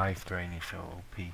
life drain is so OP.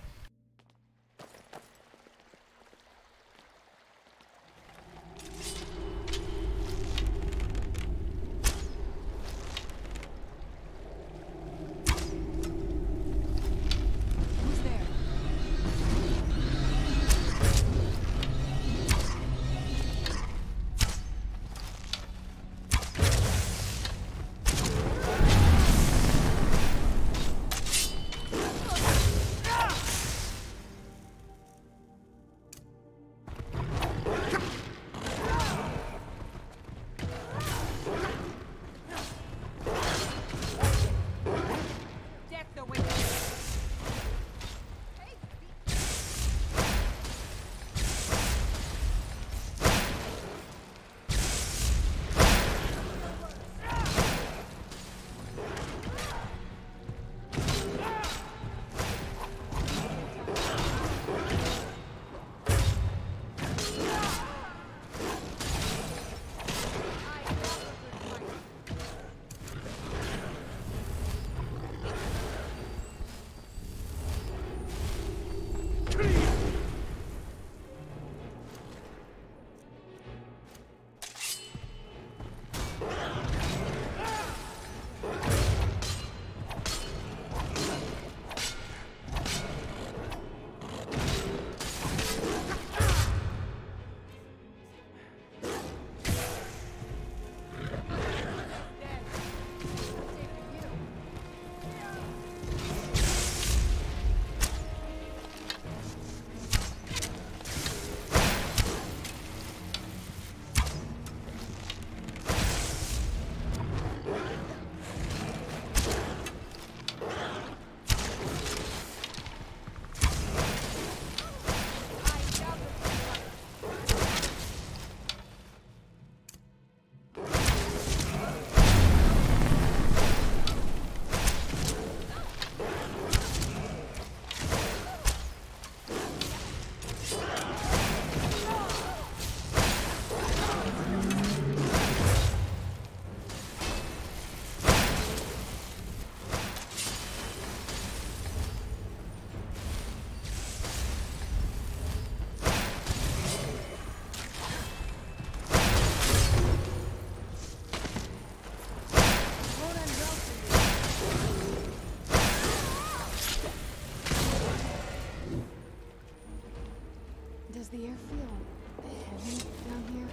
Does the air feel heavy down here?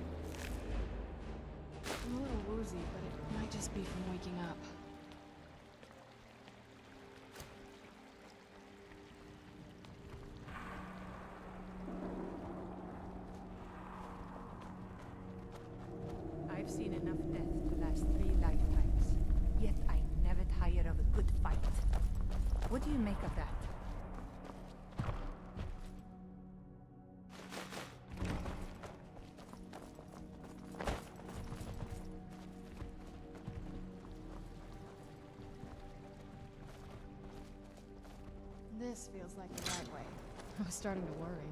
I'm a little woozy, but it might just be from waking up. I've seen enough death to last 3 lifetimes. Yet I never tire of a good fight. What do you make of that? This feels like the right way. I was starting to worry.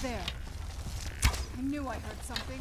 there? I knew I heard something.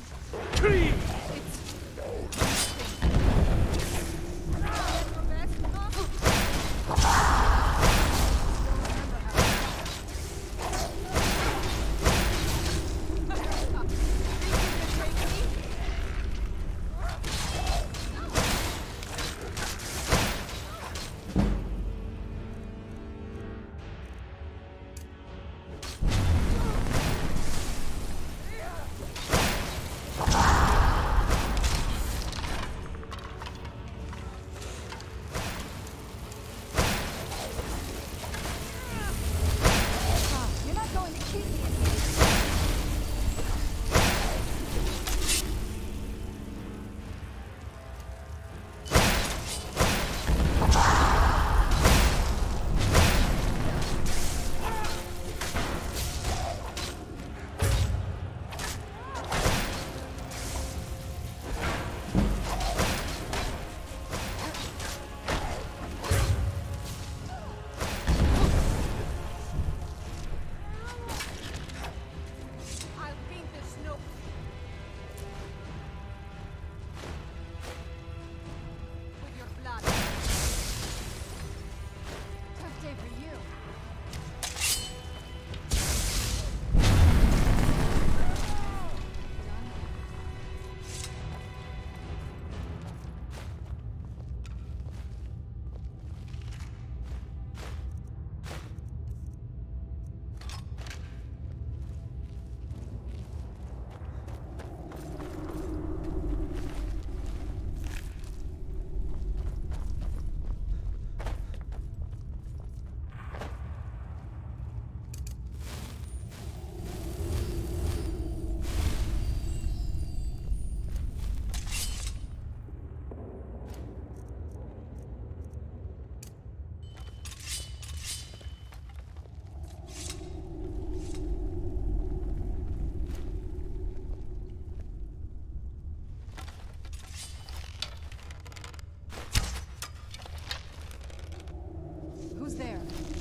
Who's there?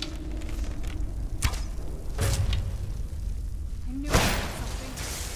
I knew I heard something.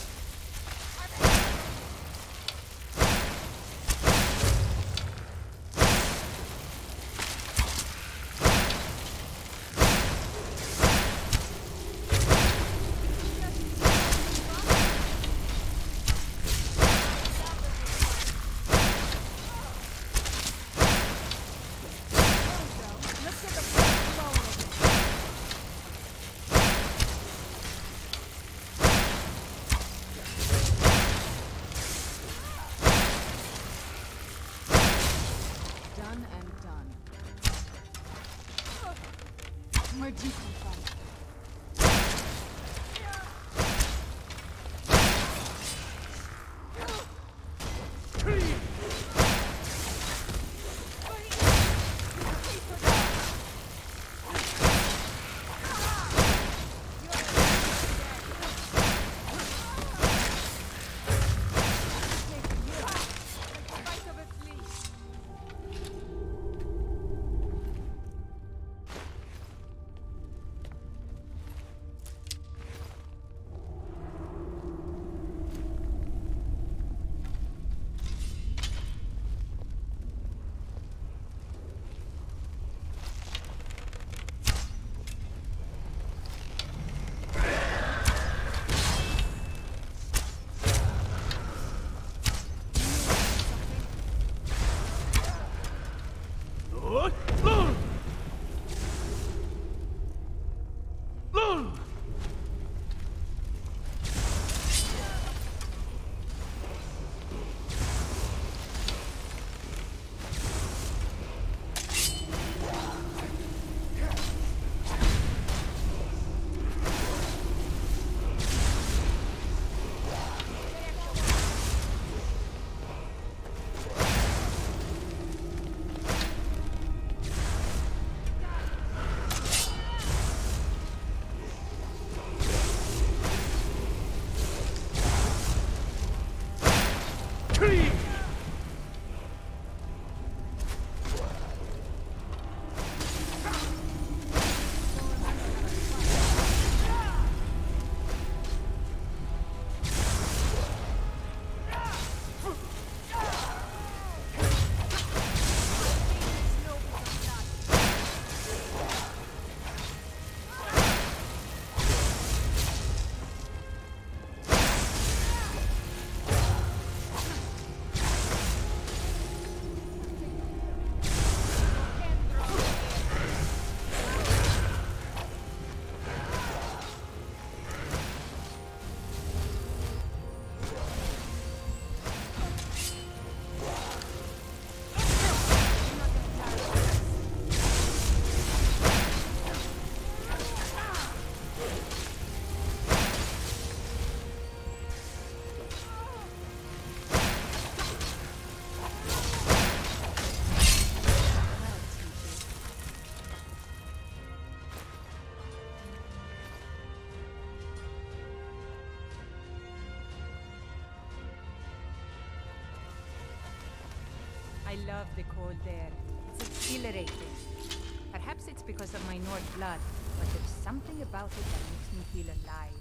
Done and done. Where'd you come from? I love the cold air. It's exhilarating. Perhaps it's because of my Nord blood, but there's something about it that makes me feel alive.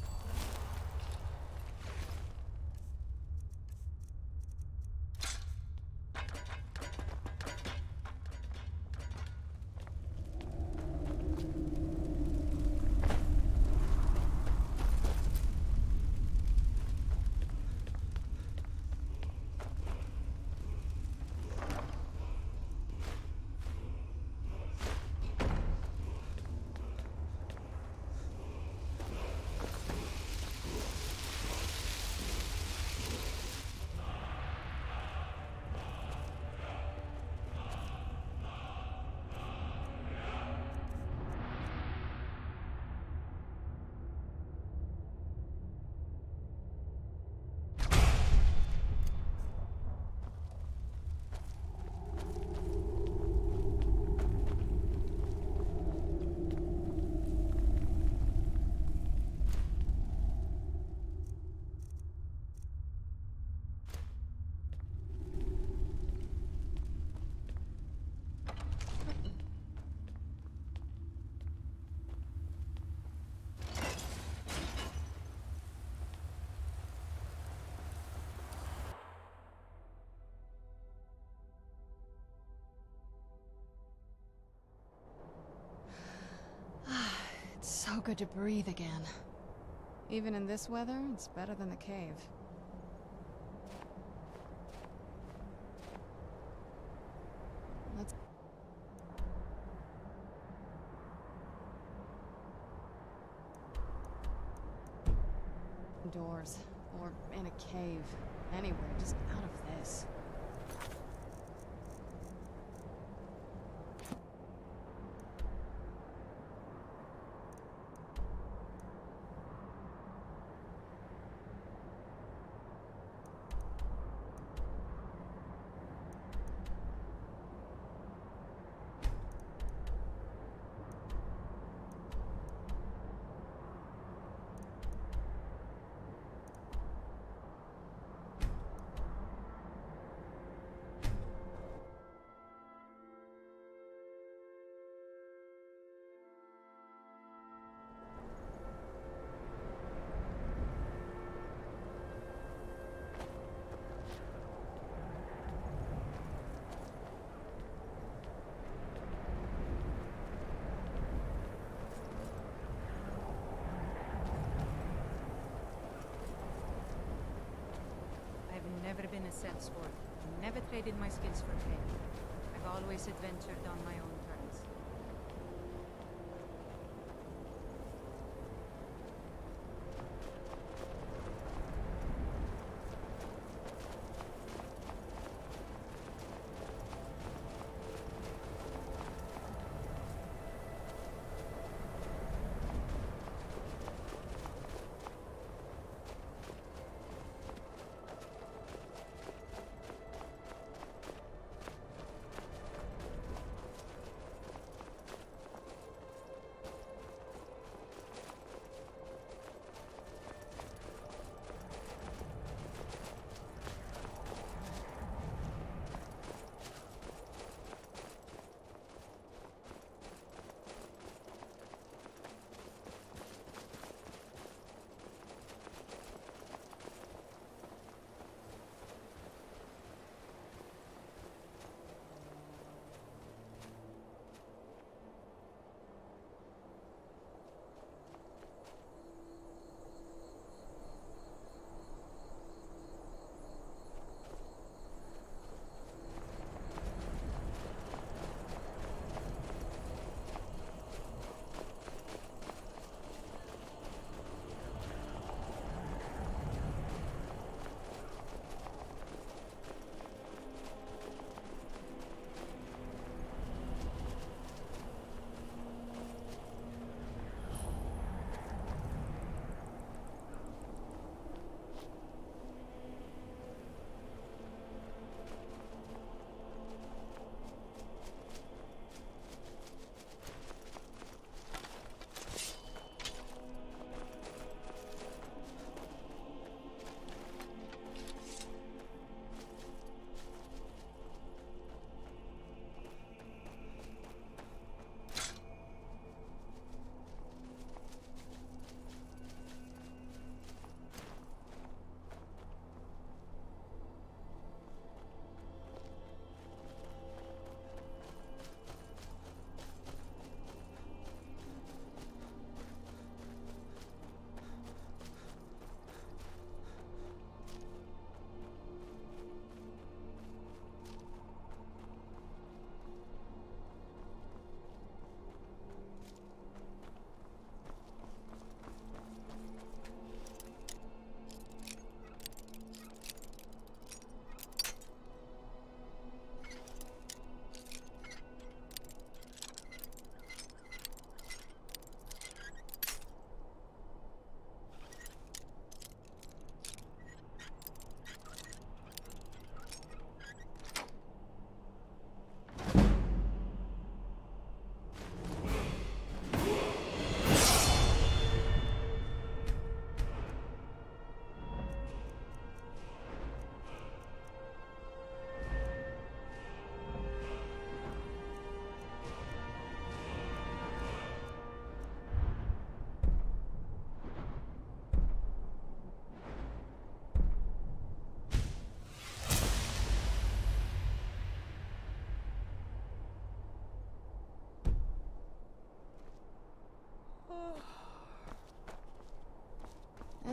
It's so good to breathe again. Even in this weather, it's better than the cave. Let's... Indoors, or in a cave. Anywhere, just out of this. I've never been a sellsword. Never traded my skills for pay. I've always adventured on my own terms.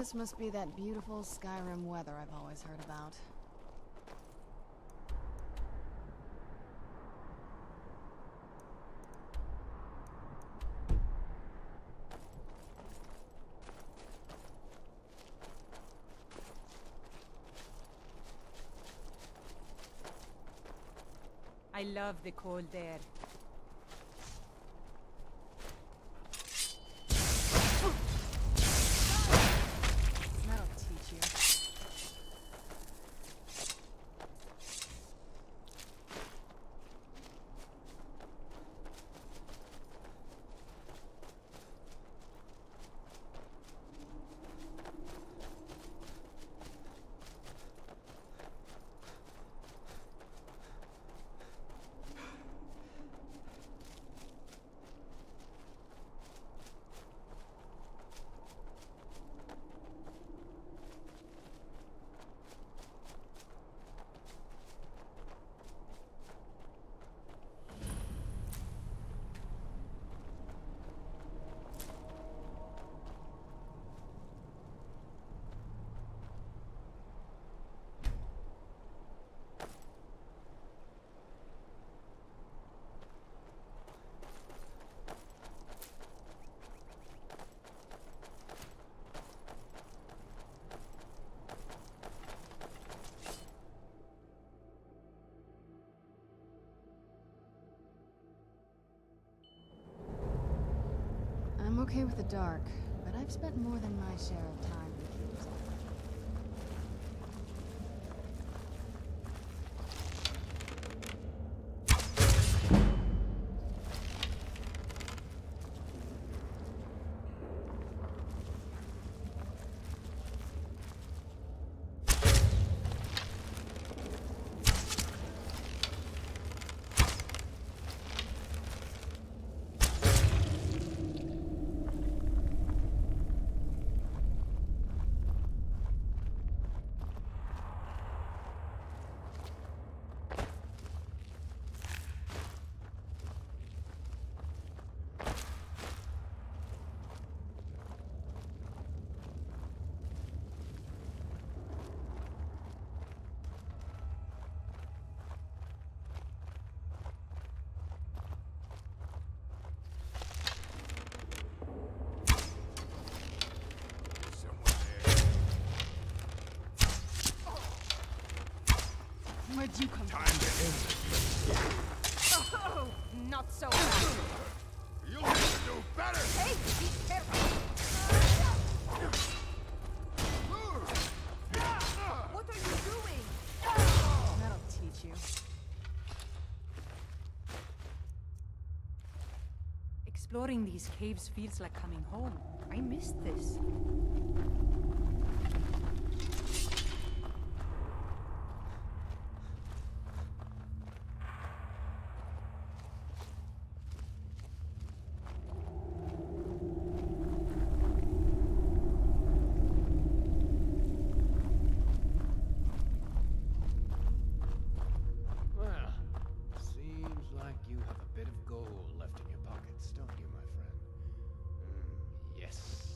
This must be that beautiful Skyrim weather I've always heard about. I love the cold air. That'll teach you. I'm okay with the dark, but I've spent more than my share of time in caves already. Where'd you come Time to end this. Oh, not so fast. You'll have to do better! Hey, be careful. What are you doing? That'll teach you. Exploring these caves feels like coming home. I missed this. Well, seems like you have a bit of gold left in your pockets, don't you, my friend? Yes.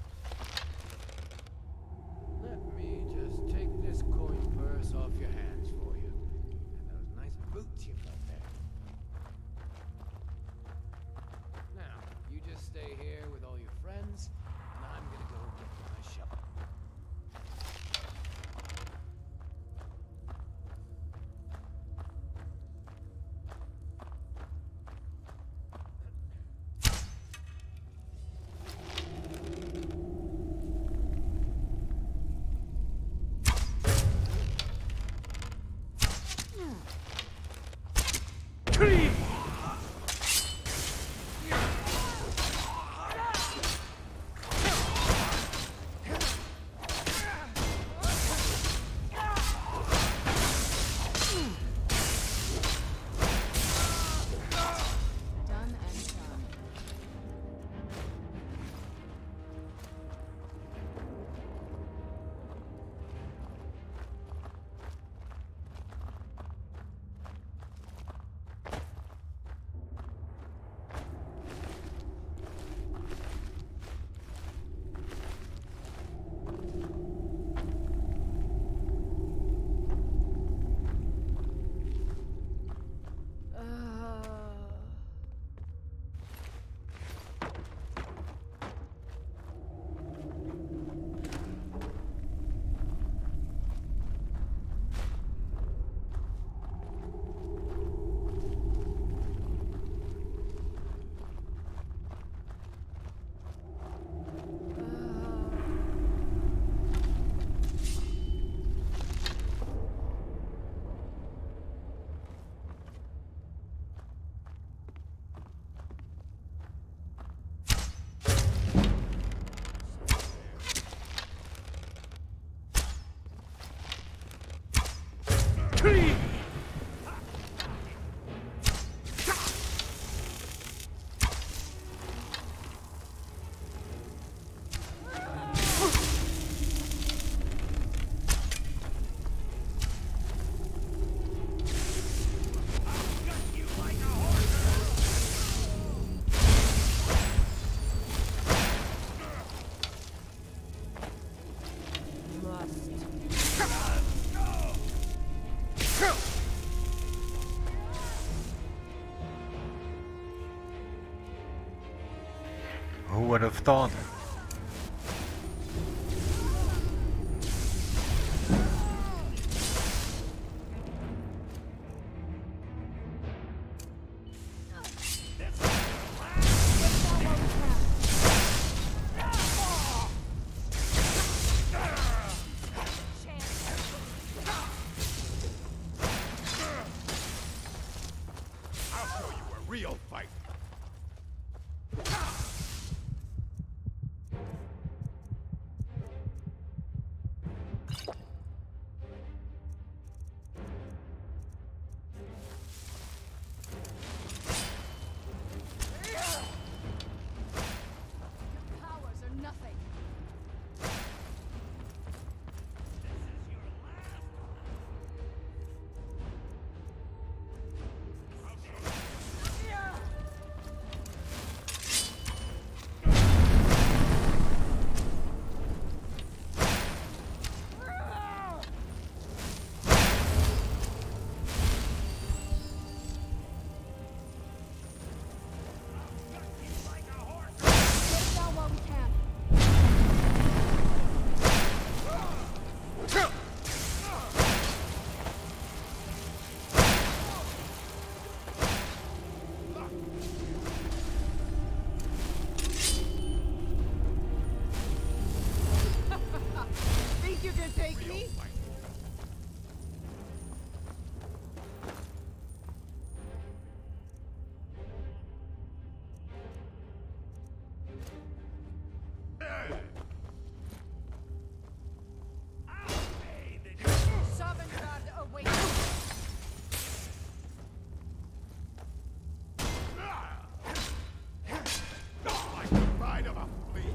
Let me just take this coin purse off your hands for you. And those nice boots you've got there. Now, you just stay here with all your friends, and I'm gonna go get my shovel. Done and done. Who would have thought? Real fight. Powers are nothing. Get down while we can. Think you can take me? Sovngarde awaits. Like the ride of a fleet.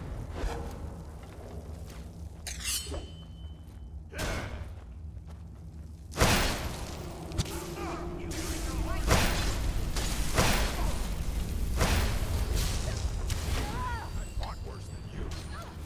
I fought worse than you.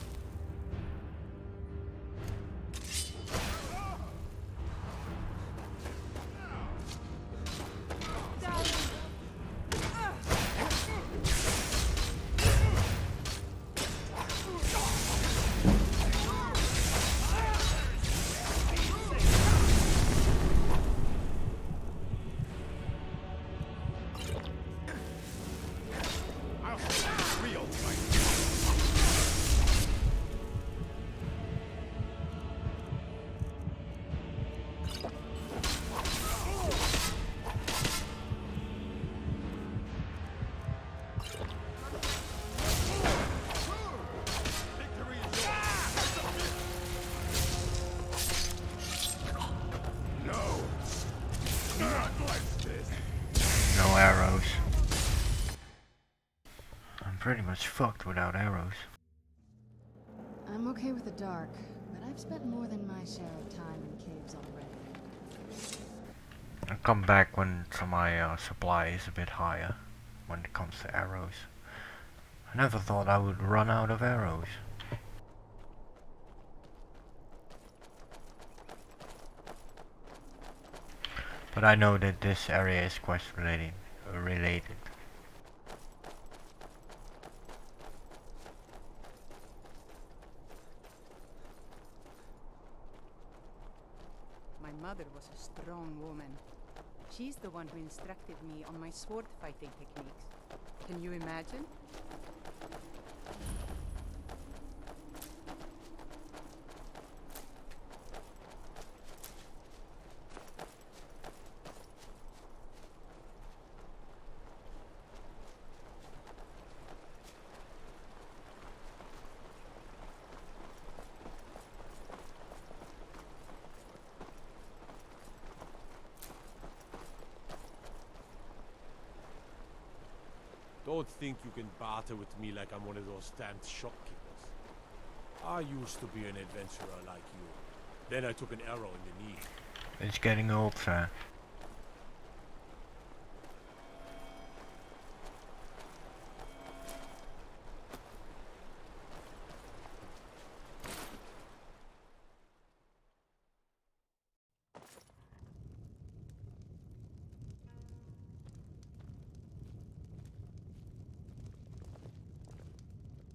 I'll show you real fight. Victory is yours. No, not like this. No arrows. I'm pretty much fucked without arrows. I'm okay with the dark, but I've spent more than my share of time in caves already. I'll come back when my supply is a bit higher when it comes to arrows. I never thought I would run out of arrows. But I know that this area is quest related. My mother was a strong woman. She's the one who instructed me on my sword fighting techniques. Can you imagine? Don't think you can barter with me like I'm one of those damned shopkeepers. I used to be an adventurer like you. Then I took an arrow in the knee. It's getting old, sir.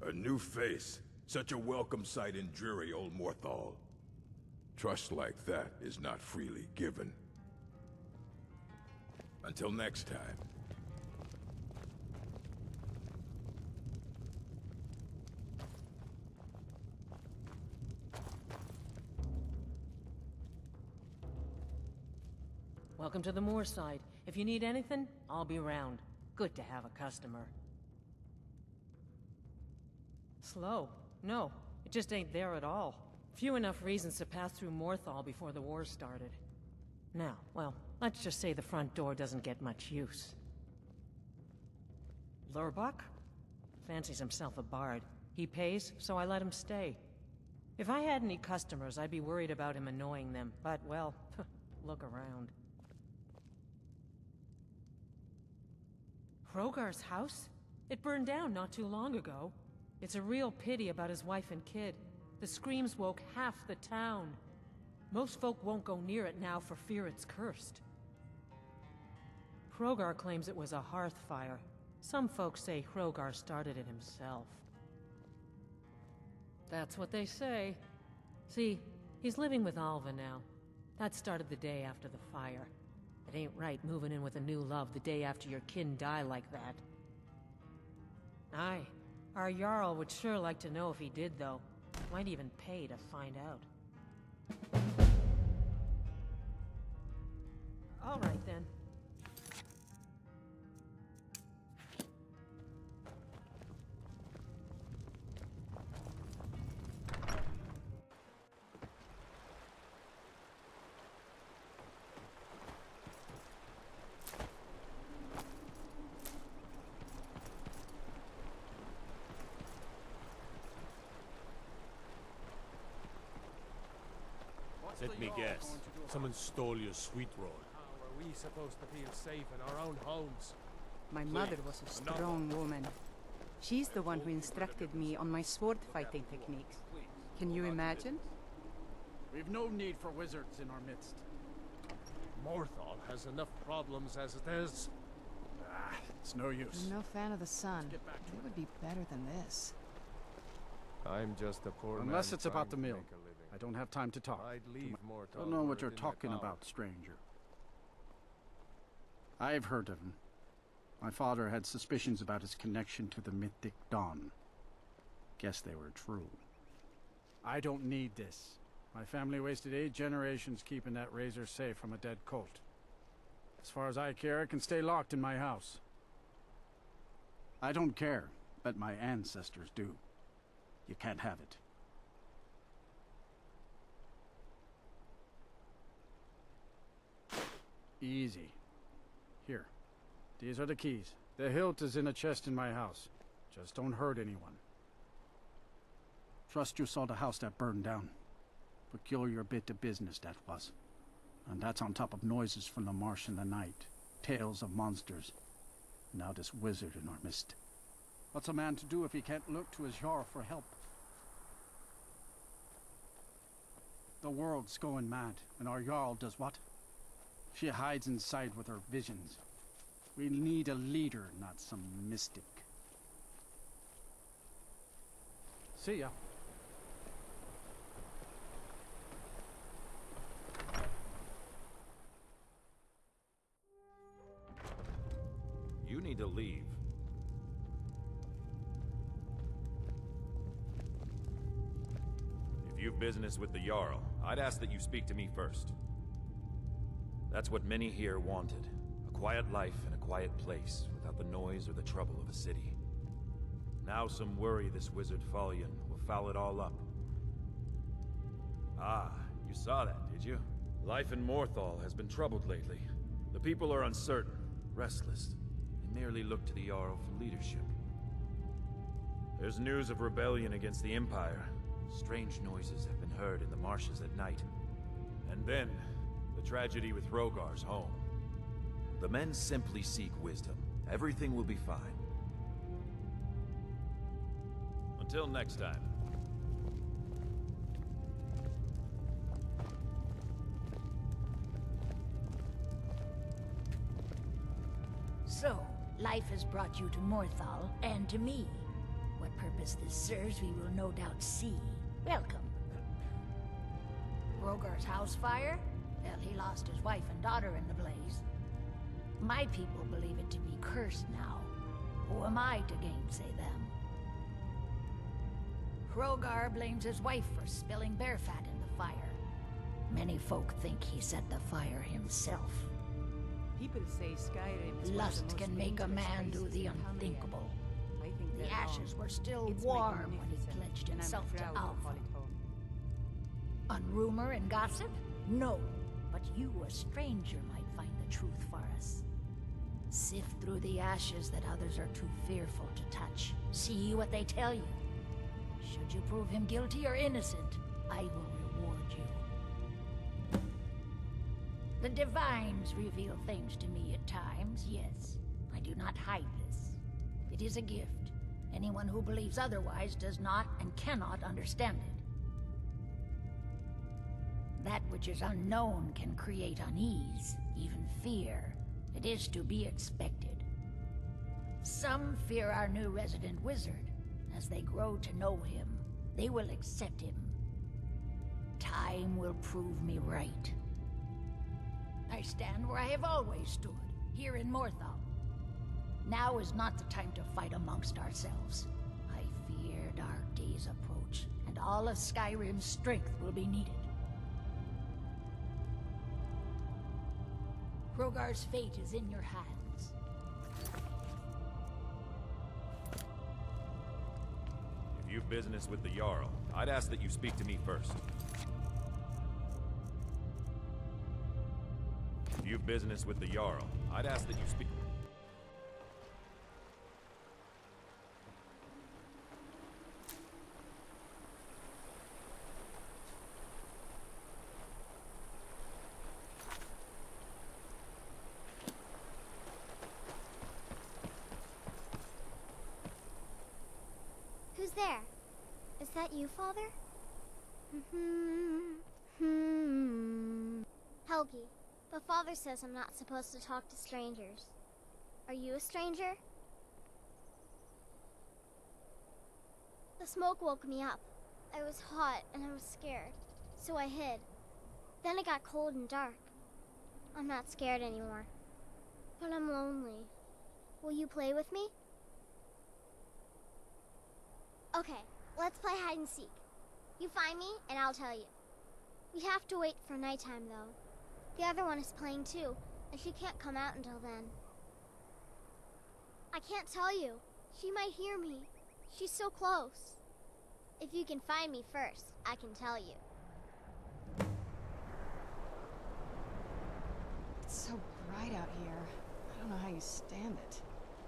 A new face. Such a welcome sight in dreary old Morthal. Trust like that is not freely given. Until next time. Welcome to the Moorside. If you need anything, I'll be round. Good to have a customer. Slow? No, it just ain't there at all. Few enough reasons to pass through Morthal before the war started. Now, well, let's just say the front door doesn't get much use. Lurbach? Fancies himself a bard. He pays, so I let him stay. If I had any customers, I'd be worried about him annoying them, but, well, look around. Hrogar's house? It burned down not too long ago. It's a real pity about his wife and kid. The screams woke half the town. Most folk won't go near it now for fear it's cursed. Hrogar claims it was a hearth fire. Some folks say Hrogar started it himself. That's what they say. See, he's living with Alva now. That started the day after the fire. It ain't right moving in with a new love the day after your kin die like that. Aye. Our Jarl would sure like to know if he did, though. Might even pay to find out. All right, then. Let me guess. Someone stole your sweet roll. How are we supposed to feel safe in our own homes? My mother was a strong woman. She's the one who instructed me on my sword fighting techniques. Can you imagine? We've no need for wizards in our midst. Morthal has enough problems as it is. It's no use. I'm no fan of the sun. It would be better than this. I'm just a poor man. Unless it's about the trying to mill. make a living. I don't have time to talk. I'd leave Morthal Don't know what were you're it in my talking power. about, stranger. I've heard of him. My father had suspicions about his connection to the mythic Dawn. Guess they were true. I don't need this. My family wasted 8 generations keeping that razor safe from a dead cult. As far as I care, it can stay locked in my house. I don't care, but my ancestors do. You can't have it. Easy. Here. These are the keys. The hilt is in a chest in my house. Just don't hurt anyone. Trust you saw the house that burned down. Peculiar bit of business that was. And that's on top of noises from the marsh in the night. Tales of monsters. Now this wizard in our midst. What's a man to do if he can't look to his Jarl for help? The world's going mad, and our Jarl does what? She hides inside with her visions. We need a leader, not some mystic. See ya. You need to leave. If you've business with the Jarl, I'd ask that you speak to me first. That's what many here wanted. A quiet life in a quiet place, without the noise or the trouble of a city. Now some worry this wizard Fallion will foul it all up. Ah, you saw that, did you? Life in Morthal has been troubled lately. The people are uncertain, restless, and merely look to the Jarl for leadership. There's news of rebellion against the Empire. Strange noises have been heard in the marshes at night. And then, the tragedy with Hrogar's home. The men simply seek wisdom. Everything will be fine. Until next time. So, life has brought you to Morthal, and to me. What purpose this serves, we will no doubt see. Welcome. Hrogar's house fire? Well, he lost his wife and daughter in the blaze. My people believe it to be cursed now. Who am I to gainsay them? Hrogar blames his wife for spilling bear fat in the fire. Many folk think he set the fire himself. People say Skyrim is Lust can make a man do the unthinkable. The ashes were still warm when he pledged himself to Alpha. On rumor and gossip? No. But you, a stranger, might find the truth for us. Sift through the ashes that others are too fearful to touch. See what they tell you. Should you prove him guilty or innocent, I will reward you. The Divines reveal things to me at times, yes. I do not hide this. It is a gift. Anyone who believes otherwise does not and cannot understand it. That which is unknown can create unease, even fear. It is to be expected. Some fear our new resident wizard. As they grow to know him, they will accept him. Time will prove me right. I stand where I have always stood, here in Morthal. Now is not the time to fight amongst ourselves. I fear dark days approach, and all of Skyrim's strength will be needed. Hrogar's fate is in your hands. If you've business with the Jarl, I'd ask that you speak to me first. If you've business with the Jarl, I'd ask that you speak... Who's there? Is that you, Father? Helgi, but Father says I'm not supposed to talk to strangers. Are you a stranger? The smoke woke me up. I was hot and I was scared, so I hid. Then it got cold and dark. I'm not scared anymore, but I'm lonely. Will you play with me? Okay, let's play hide and seek. You find me, and I'll tell you. We have to wait for nighttime, though. The other one is playing too, and she can't come out until then. I can't tell you. She might hear me. She's so close. If you can find me first, I can tell you. It's so bright out here. I don't know how you stand it.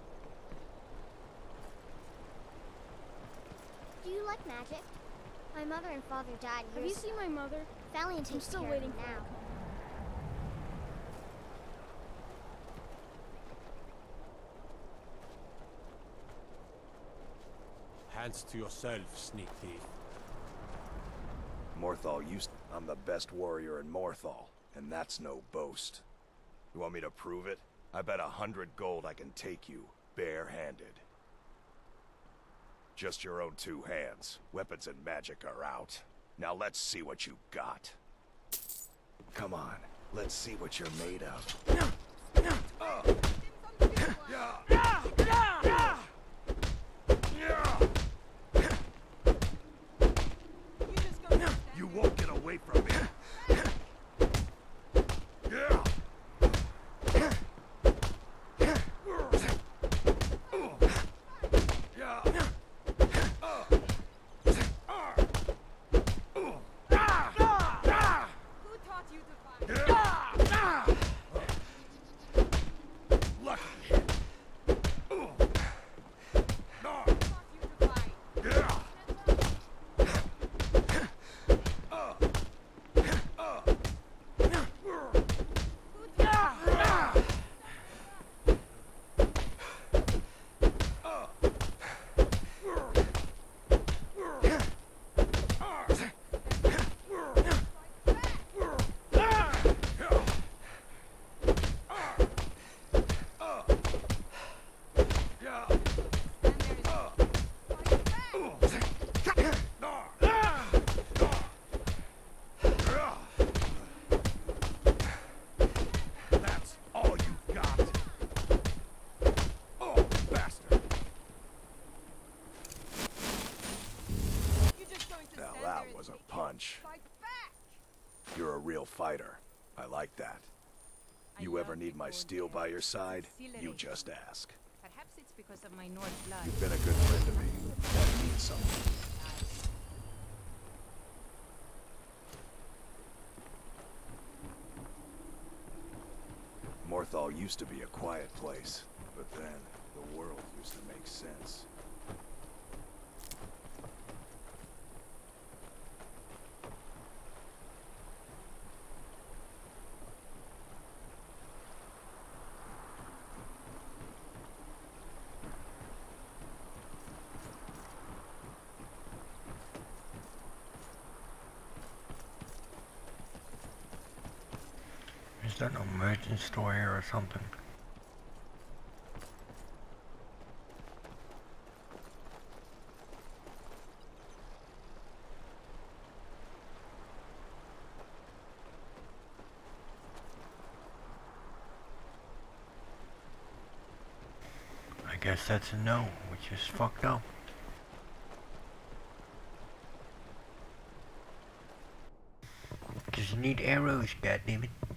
Do you like magic? My mother and father died years ago. Have you seen my mother? Valiant takes still care waiting of her for now. Hands to yourself, sneak thief. Morthal I'm the best warrior in Morthal, and that's no boast. You want me to prove it? I bet 100 gold I can take you, bare-handed. Just your own 2 hands. Weapons and magic are out. Now let's see what you got. Come on, let's see what you're made of. You won't get away from me. fighter. I like that. You ever need my steel by your side, you just ask. Perhaps it's because of my North blood. You've been a good friend to me. That means something. Morthal used to be a quiet place, but then the world used to make sense. Is that a merchant store here or something? I guess that's a no, which is fucked up. Because you need arrows, goddammit.